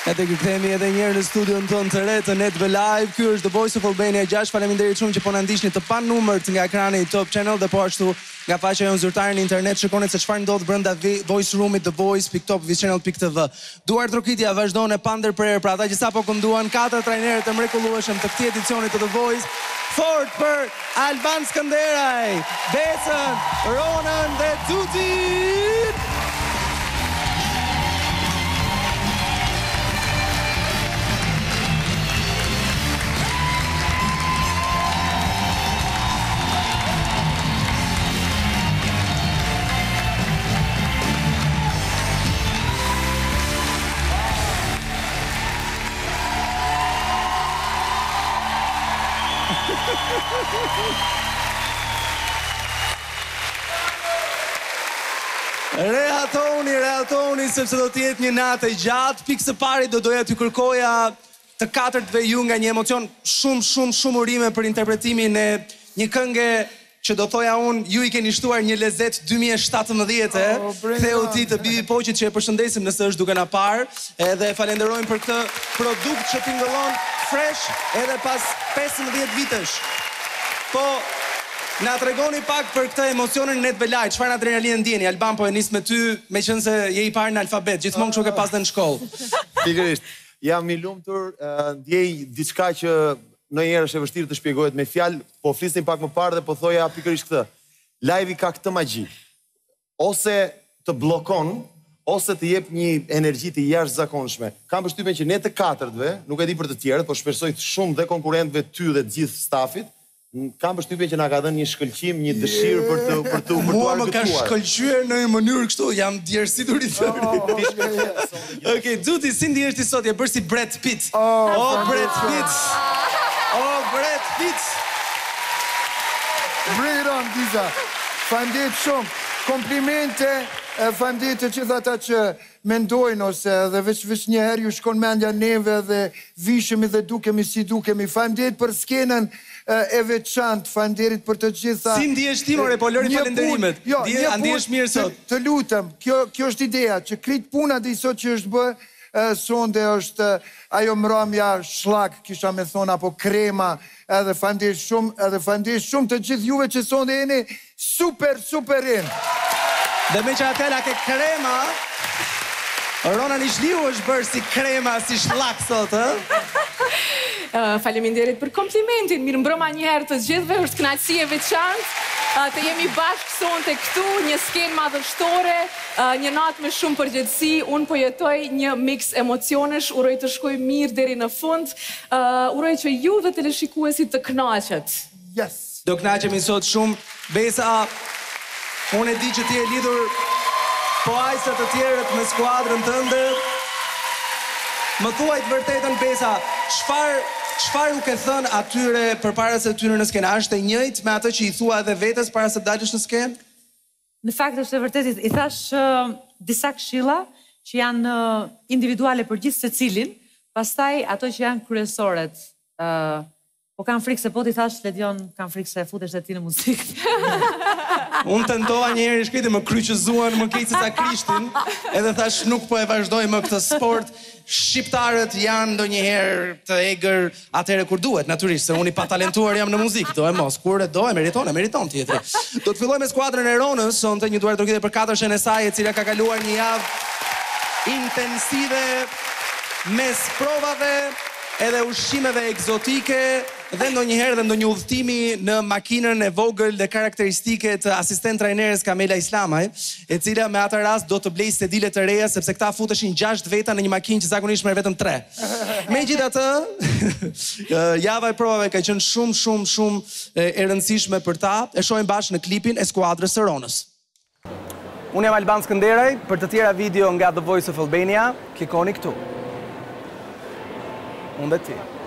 Edhe kthehemi edhe një herë në studion tonë të re të Netve Live. Ky është The Voice of Albania 6. Faleminderit shumë që po na ndiqni të panumërt nga ekrani i Top Channel dhe po ashtu nga faqja jonë zyrtare në internet. Shikoni se çfarë ndodh brenda Voice Roomit The Voice.top.channel.tv. Duar trokitja vazhdon e pandërprer për ata që sapo kënduan 4 trajnerët e mrekullueshëm të këtij edicioni të The Voice. Fort për Alban Skënderaj, Besën, Ronën dhe Tutin. Rehatoni, sepse do t'jetë një natë e gjatë. Pikë së pari do doja t'ju kërkoja të katërtve ju nga një emocion shumë urime për interpretimin e një këngë që do thoja unë, ju i keni shtuar një lezet 2017, ktheu ti të Bibi Poqit që e përshëndesim nëse është duke na parë, edhe falenderojmë për këtë produkt që tingëllon fresh edhe pas 15 vitesh. Po, na tregoni pak për këtë emocionin në Netve Live, çfarë adrenalinë ndjeni? Alban, po e nis me ty, meqense je i parë në alfabet, gjithmonë kështu ke pas dhe në shkollë. Pikërisht, jam i lumtur, ndjej diçka që ndonjëherë është e vështirë të shpjegohet me fjalë, po flisnim pak më parë dhe po thoja pikërisht këtë. Live-i ka këtë magji. Ose të bllokon, ose të jep një energji të jashtëzakonshme. Kam përshtypjen që ne të katërtve, nuk e di për të tjerët, po shpresoj shumë dhe konkurrentëve ty dhe të gjithë stafit, kam përshtypjen që na ka dhënë një shkëlqim, një dëshirë për të argëtuar. Mua më ka shkëlqyer në një mënyrë kështu, jam djersitur i thënë. Okej, Xuti, si ndihesh ti sot? Je bërë si Brad Pitt. Brad Pitt. Brad Pitt. Bring it on, Giza. Faleminderit shumë. Komplimente, faleminderit të gjithë ata që mendojnë ose edhe veç një herë ju shkon mendja neve dhe vishemi dhe dukemi si dukemi. Faleminderit për skenën e veçantë, faleminderit për të gjitha. Si ndihesh ti, more, po lëri falenderimet. A ndihesh mirë sot? Të lutem, kjo është ideja, që krit puna dhe i sot që është bë, sonde është ajo mramja shlak, kisha me thonë, apo krema, edhe faleminderit shumë të gjithë juve që sonde jeni super in. Dhe me që atela ke krema, Rona Nishliu është bërë si krema, si shlak sot, Faleminderit për komplimentin, mirë mbrëma një herë të gjithëve, është kënaqësi e veçantë, të jemi bashkë sonte këtu, një skenë madhështore, një natë me shumë përgjegjësi, unë po jetoj një mix emocionesh, uroj të shkoj mirë deri në fund, uroj që ju dhe teleshikuesit të kënaqet. Yes. Do kënaqemi sot shumë. Besa, unë e di që ti e lidhur po ajsa të tjerët me skuadrën tënde. Më thuaj të vërtetën, Besa, çfarë u ke thënë atyre përpara se tyre në skenë? Është e njëjtë me atë që i thua edhe vetes para se dalësh në skenë? Në fakt është e vërtetë, i thash disa këshilla që janë individuale për gjithë secilin, pastaj ato që janë kryesoret. Po kam frikë se po ti thash, Ledion, kam frikë se futesh dhe ti në muzikë. Unë tentoha një herë i shkriti, më kryqëzuan, më keq se sa Krishtin, edhe thash nuk po e vazhdoj më këtë sport. Shqiptarët janë ndonjëherë të egër atëherë kur duhet, natyrisht, se unë i patalentuar jam në muzikë, do e mos, kur e do e meriton tjetër. Do të filloj me skuadrën e Ronës, sonte një duar trokitje për 4 e saj, e cila ka kaluar një javë intensive mes provave edhe ushqimeve egzotike dhe ndonjëherë dhe ndonjë udhëtimi në makinën e vogël dhe karakteristike të asistent trajneres Kamela Islamaj, e cila me atë rast do të blej sedile të reja, sepse këta futeshin 6 veta në një makinë që zakonisht merr vetëm 3. Megjithatë, java e provave ka qenë shumë e rëndësishme për ta. E shohim bashkë në klipin e skuadrës së Ronës. Unë jam Alban Skënderaj, për të tjera video nga The Voice of Albania, klikoni këtu. Unë dhe ti.